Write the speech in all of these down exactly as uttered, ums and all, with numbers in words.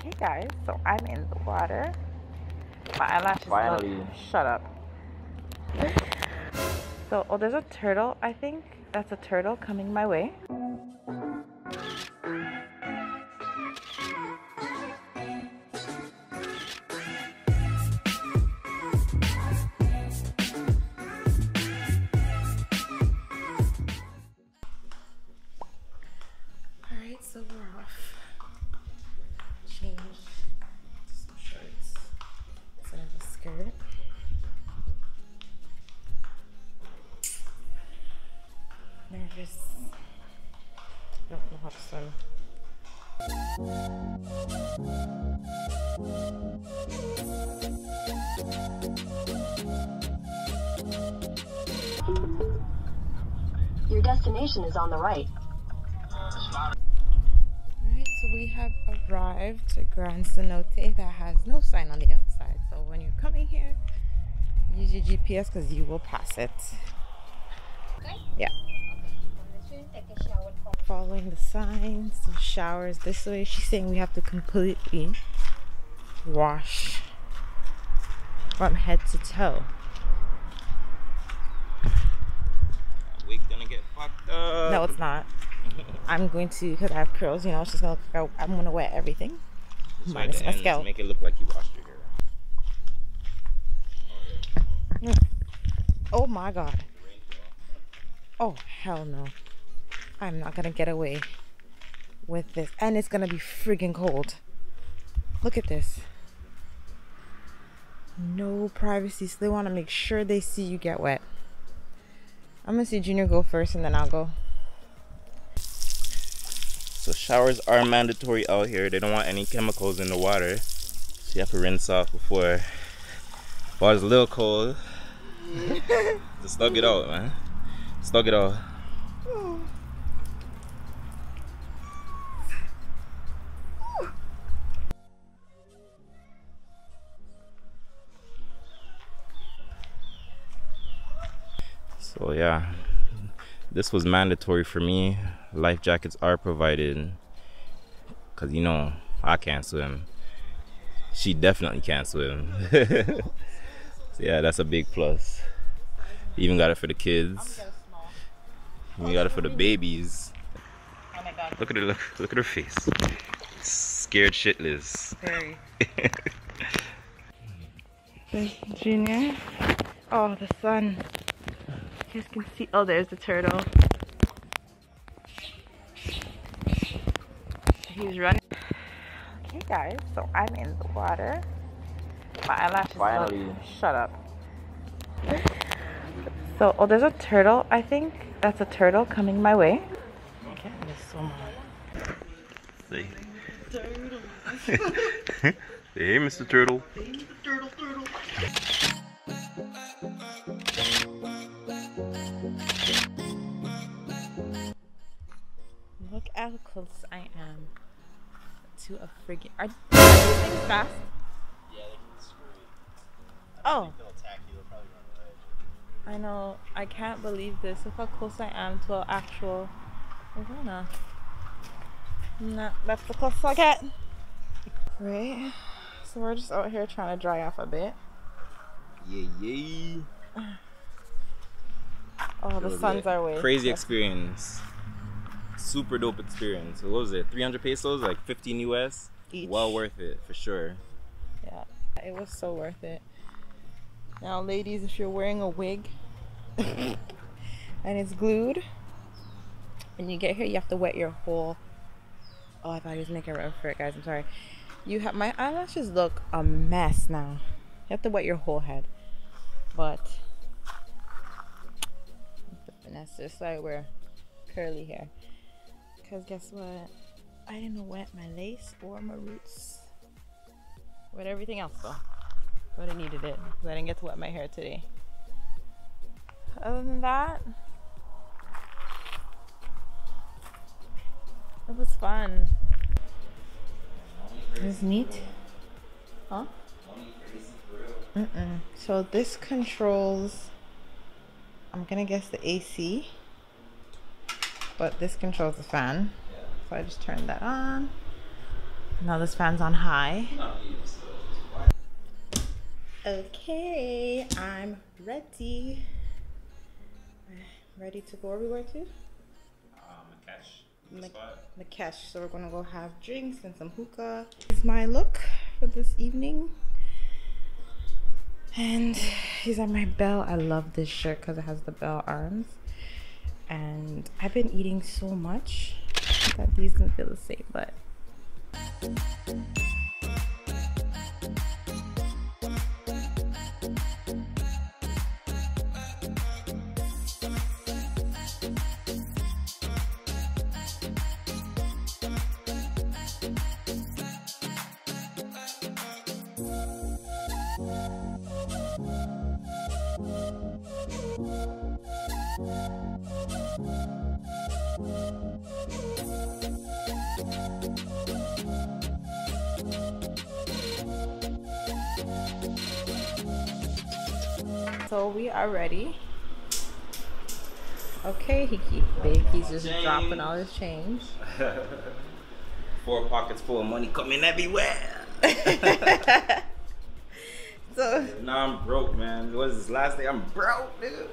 Hey guys, so I'm in the water. My eyelashes Finally. look, shut up. So, oh, there's a turtle, I think. That's a turtle coming my way. Alright, so we're off. Change some shorts instead of a skirt. Nervous. Don't know how to swim. Your destination is on the right. Alright, so we have arrived to Gran Cenote that has no sign on the outside. So when you're coming here, use your G P S because you will pass it. Okay. Yeah. Take a shower. Following the signs, the showers this way. She's saying we have to completely wash from head to toe. Wig gonna get fucked up. No, it's not. I'm going to, because I have curls, you know, it's just gonna look like I'm gonna wet everything. Just Minus my ends, scalp. Make it look like you washed your hair. Oh my god. Oh, hell no. I'm not gonna get away with this. And it's gonna be friggin' cold. Look at this. No privacy, so they wanna make sure they see you get wet. I'm gonna see Junior go first and then I'll go. So showers are mandatory out here. They don't want any chemicals in the water. So you have to rinse off before. Water's a little cold. Just slug it out, man. Slug it out. So yeah, this was mandatory for me. Life jackets are provided because, you know, I can't swim. She definitely can't swim. So yeah, that's a big plus. Even got it for the kids. We got it for the babies. Oh my god. Look at her, look, look at her face. Scared shitless. Very. There's Junior. Oh, the sun. You guys can see. Oh, there's the turtle. He's running. Okay, guys, so I'm in the water. My eyelashes Finally. look, shut up. So, oh, there's a turtle, I think. That's a turtle coming my way. Okay, I'm gonna swim on. Say. Hey, Mister Turtle. Turtle, turtle. Look how close I am to a friggin'. Are, are these things fast? Yeah, they can screw you. Oh. They'll attack you. They'll probably run away. I know. I can't believe this. Look how close I am to an actual iguana. Nah, that's the closest I get. Right? So we're just out here trying to dry off a bit. Yeah, yeah. Oh, the sun's our way. Crazy Yes. experience. Super dope experience. What was it? three hundred pesos, like fifteen U S. Each. Well worth it for sure. Yeah, it was so worth it. Now, ladies, if you're wearing a wig and it's glued, and you get here, you have to wet your whole. Oh, I thought he was making a run for it, guys. I'm sorry. You have my eyelashes look a mess now. You have to wet your whole head, but the finesse is so I wear curly hair. Because guess what? I didn't wet my lace or my roots. Wet everything else though. But I needed it because I didn't get to wet my hair today. Other than that, it was fun. It was neat. Huh? Mm-mm. So this controls, I'm gonna guess the A C. But this controls the fan. So I just turned that on. Now this fan's on high. Okay, I'm ready. Ready to go everywhere too? Uh, Makesh. So we're gonna go have drinks and some hookah. This is my look for this evening. And these are my bell. I love this shirt because it has the bell arms. And I've been eating so much that these don't feel the same, but so we are ready. Okay, he keep big. He's just Change. dropping all his change. Four pockets full of money coming everywhere. So Now I'm broke, man. What is this last day? I'm broke, dude.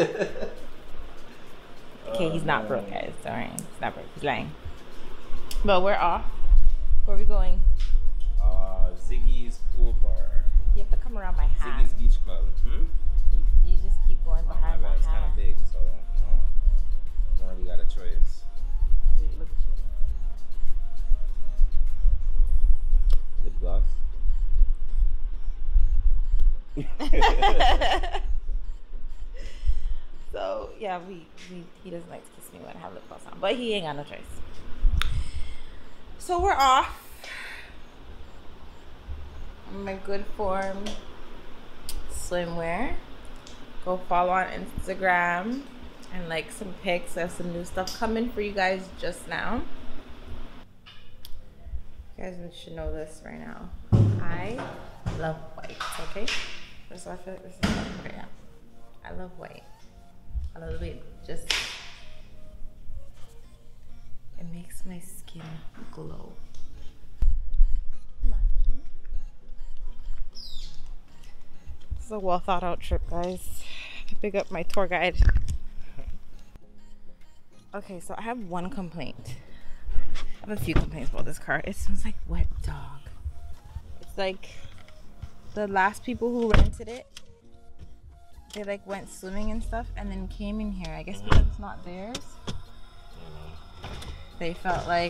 okay, he's Oh, not man. broke, guys. Sorry, he's not broke. He's lying. But we're off. Where are we going? Uh, Ziggy's Pool Bar. You have to come around my hat. Ziggy's Beach Club. Hmm? You, you just keep going Oh, my behind my, bad. It's kind hat. of big, so you know, don't really got a choice. Wait, look Lip gloss. at you. So yeah, we, we he doesn't like to kiss me when I have lip gloss on, but he ain't got no choice. So we're off. I'm in good form swimwear. Go follow on Instagram and like some pics. There's some new stuff coming for you guys just now. You guys should know this right now. I love white. Okay, first off, this is right now. I love white. I love the way it just it makes my skin glow. This is a well thought out trip, guys. To pick up my tour guide. Okay, so I have one complaint. I have a few complaints about this car. It smells like wet dog. It's like the last people who rented it, they like went swimming and stuff and then came in here. I guess because it's not theirs. They felt like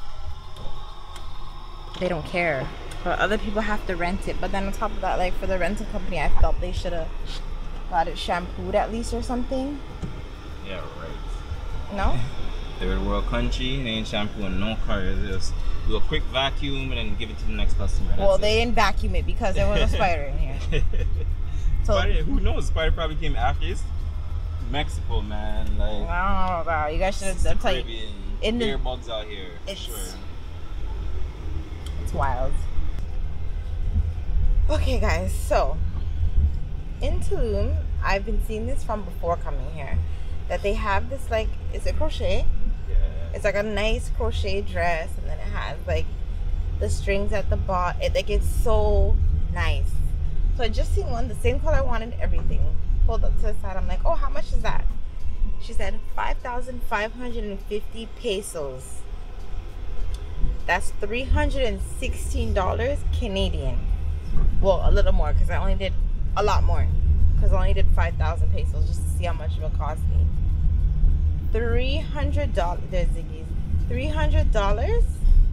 they don't care. But other people have to rent it. But then on top of that, like for the rental company, I felt they should have got it shampooed at least or something. Yeah, right. No? Third world country, they ain't shampooing no cars. They just do a quick vacuum and then give it to the next customer. That's Well, it. they didn't vacuum it because there was a spider in here. So Spider, who knows? Spider probably came after this. Mexico, man. Like, I don't know about you guys should it's have the tell you. Caribbean. in the- Beer bugs out here, for It's- sure. It's wild. Okay, guys, so in Tulum, I've been seeing this from before coming here. That they have this like, is it crochet? Yeah. It's like a nice crochet dress, and then it has like the strings at the bottom. It like it's so nice. So I just seen one, the same color I wanted, everything. Pulled up to the side. I'm like, oh, how much is that? She said five thousand five hundred fifty pesos. That's three hundred sixteen dollars Canadian. Well, a little more because I only did a lot more because I only did five thousand pesos just to see how much it would cost me. three hundred dollars. There's Ziggy's. three hundred dollars?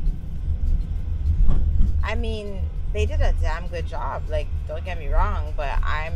I mean, they did a damn good job. Like, don't get me wrong, but I'm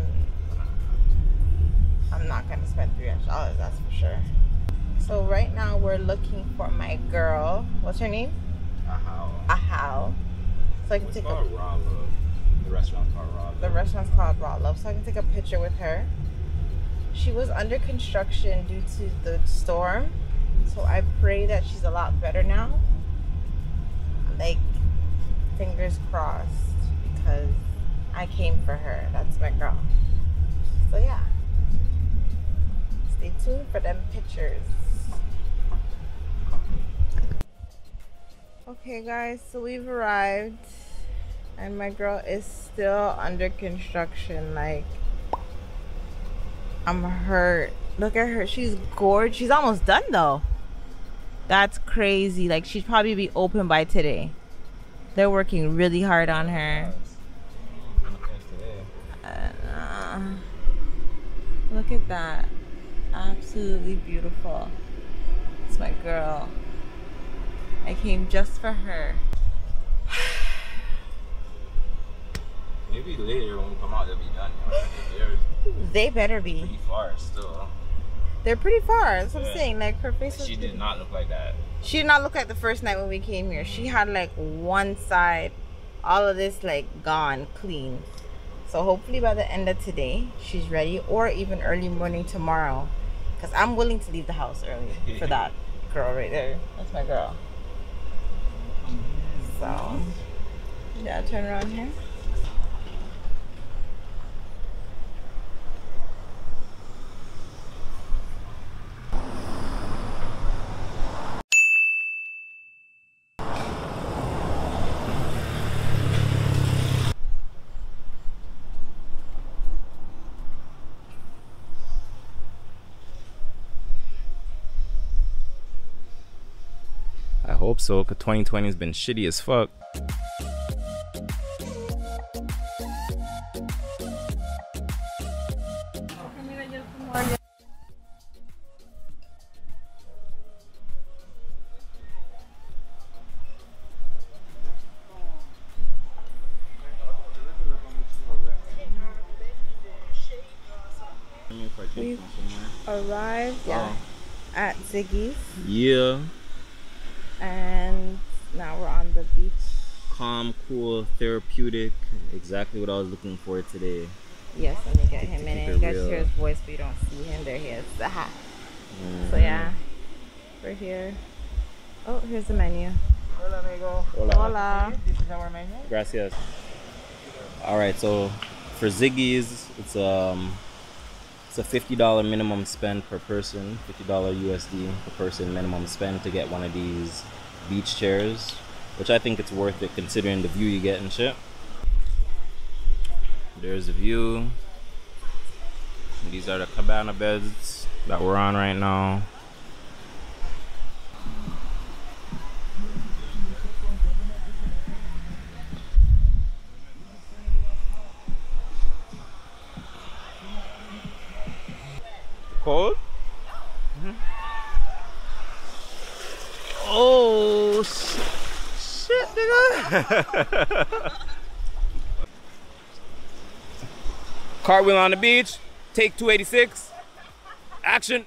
I'm not gonna spend three hundred dollars, that's for sure. So right now we're looking for my girl. What's her name? Ahau. Ahau. So I can It's take called a Raw Love. The restaurant called Raw Love. the restaurant's called Raw Love, so I can take a picture with her. She was under construction due to the storm, so I pray that she's a lot better now. Like, fingers crossed, because I came for her. That's my girl. So yeah, stay tuned for them pictures. Okay guys, so we've arrived and my girl is still under construction. Like, I'm hurt. Look at her, she's gorgeous. She's almost done though. That's crazy. Like, she'd probably be open by today. They're working really hard on her. Uh, look at that. Absolutely beautiful. It's my girl. I came just for her. Maybe later when we come out, they'll be done. They're They better be. pretty far still. They're pretty far. That's what Yeah. I'm saying. Like, her face was. She did not look like that. She did not look like the first night when we came here. She had like one side, all of this like gone, clean. So hopefully by the end of today, she's ready, or even early morning tomorrow. Because I'm willing to leave the house early for that girl right there. That's my girl. So, yeah, turn around here. I hope so, because twenty twenty has been shitty as fuck. We've arrived yeah, Oh. at Ziggy's, Yeah. and now we're on the beach. Calm, cool, therapeutic. Exactly what I was looking for today. Yes, let me get him in. keep And it you guys real. hear his voice, but you don't see him. There he is. Aha. Mhm. So yeah, we're here. Oh, here's the menu. Hola, amigo. Hola. Hola. This is our menu. Gracias. All right, so for Ziggy's, it's um, it's a fifty dollar minimum spend per person, fifty dollar U S D per person minimum spend to get one of these beach chairs, which I think it's worth it considering the view you get and shit. There's the view. These are the cabana beds that we're on right now. Cold? Mm-hmm. Oh sh- shit, nigga! Cartwheel on the beach. Take two eighty-six. Action.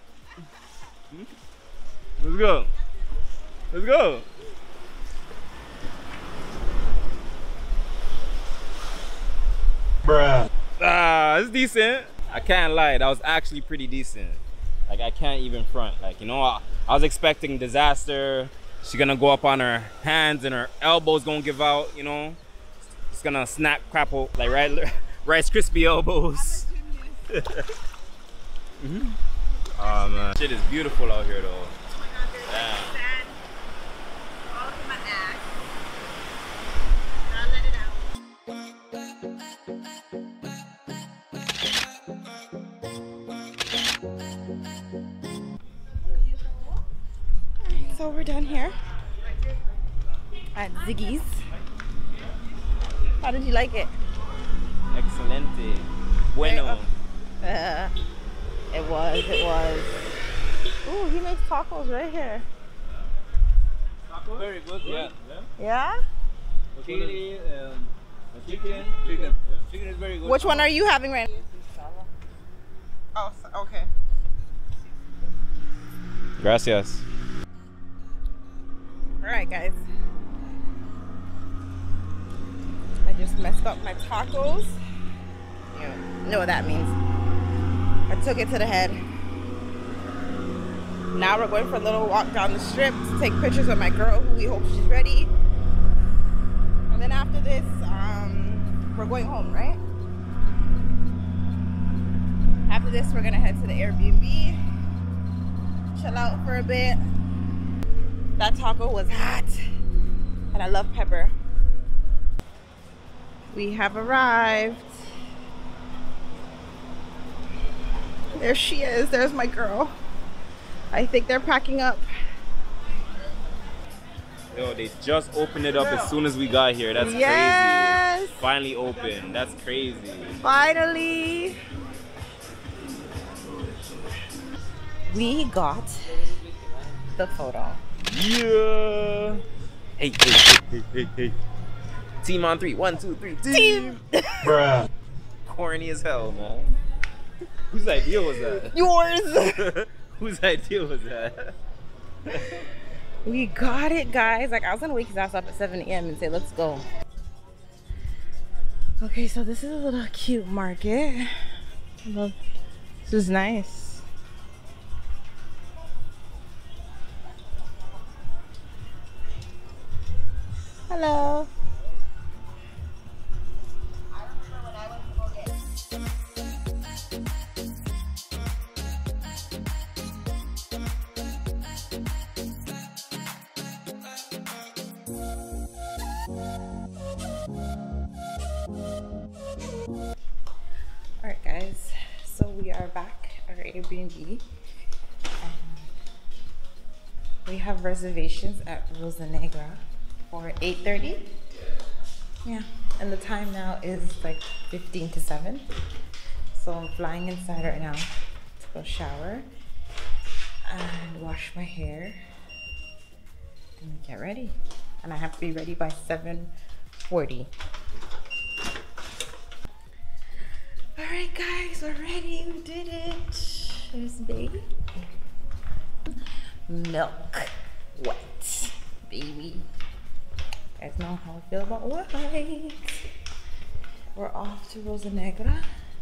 Let's go. Let's go. Bruh. Ah, it's decent. I can't lie, that was actually pretty decent. Like, I can't even front. Like, you know, I, I was expecting disaster. She's gonna go up on her hands and her elbows gonna give out, you know. It's gonna snap, crapple, like right, Rice Krispie elbows. Mm-hmm. Oh man, shit is beautiful out here though. Damn. So we're done here at Ziggy's. How did you like it? Excelente. Bueno. Uh, it was, it was. Ooh, he makes tacos right here. Very good. Yeah. Yeah? Chili, um, chicken. Chicken. Chicken is very good. Which one are you having right now? Oh, so- okay. Gracias. Alright, guys. I just messed up my tacos. You know what that means. I took it to the head. Now we're going for a little walk down the strip to take pictures with my girl, who we hope she's ready. And then after this, um, we're going home, right? After this, we're gonna head to the Airbnb, chill out for a bit. That taco was hot. and I love pepper. We have arrived. There she is. There's my girl. I think they're packing up. Yo, they just opened it up as soon as we got here. That's Yes. crazy. Finally open. That's crazy. Finally. We got the photo. Yeah. Hey, hey, hey, hey, hey, hey. Team on three. One, two, three. Team. Bruh. Corny as hell, man. Whose idea was that? Yours. Whose idea was that? We got it, guys. Like, I was gonna wake his ass up at seven A M and say, let's go. Okay, so this is a little cute market. I love, this is nice. Hello. Alright guys, so we are back at our Airbnb and we have reservations at Rosa Negra for eight thirty. Yeah, and the time now is like fifteen to seven. So I'm flying inside right now to go shower and wash my hair and get ready. And I have to be ready by seven forty. Alright guys, we're ready. We did it. There's baby. Milk. Wet. Baby. You guys know how I feel about white. We're off to Rosa Negra.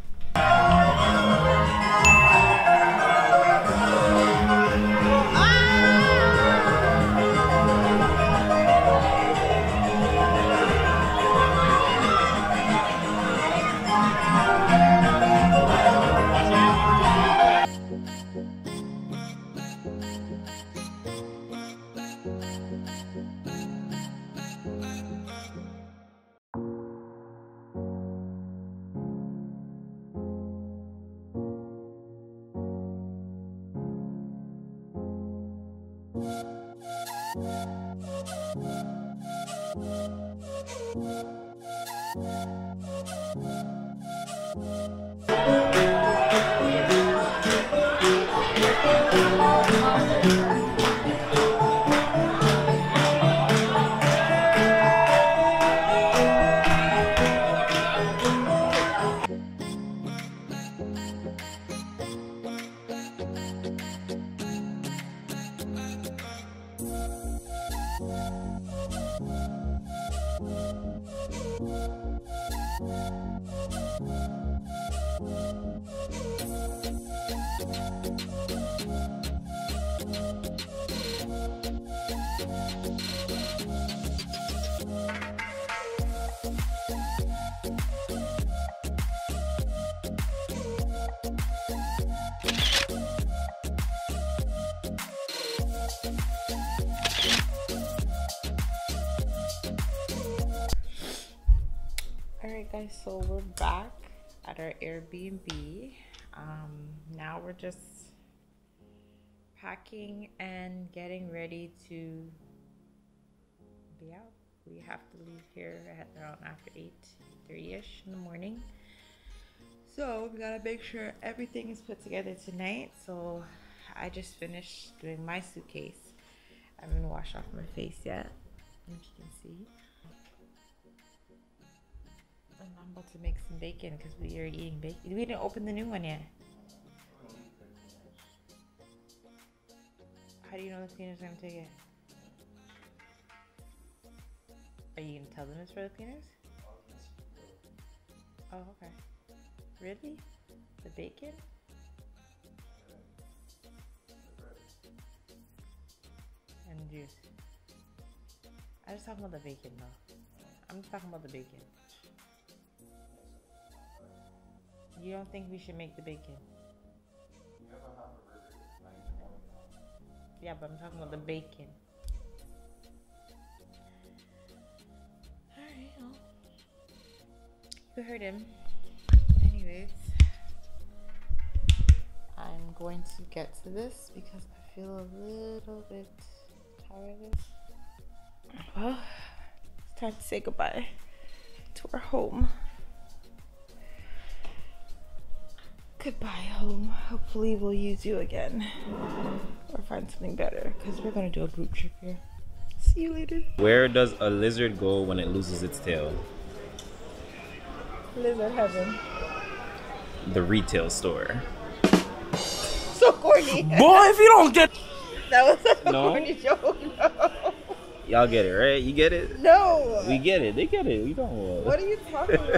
Alright guys, so we're back at our Airbnb. Um, now we're just packing and getting ready to be out. We have to leave here at around after eight thirty-ish in the morning. So we gotta make sure everything is put together tonight. So I just finished doing my suitcase. I haven't washed off my face yet, if you can see. And I'm about to make some bacon because we are eating bacon. We didn't open the new one yet. How do you know the cleaners are gonna take it? Are you gonna tell them it's for the cleaners? Oh, okay. Really? The bacon? And juice. I was talking about the bacon though. I'm just talking about the bacon. You don't think we should make the bacon? Yeah, but I'm talking about the bacon. You heard him. Anyways, I'm going to get to this because I feel a little bit tired. Well, it's time to say goodbye to our home. Goodbye, home. Hopefully we'll use you again or find something better because we're gonna do a group trip here. See you later. Where does a lizard go when it loses its tail? Lizard heaven. The retail store. So corny. Boy, if you don't get... That was such a No. corny joke. No. Y'all get it, right? You get it? No. We get it. They get it. We don't want. What are you talking about?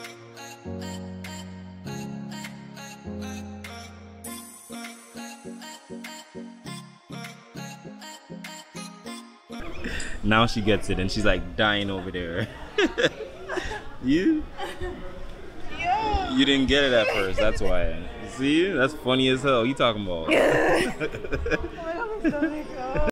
Now she gets it and she's like dying over there. You? Yeah. You didn't get it at first, that's why. See? That's funny as hell. You talking about? Oh my God, I'm so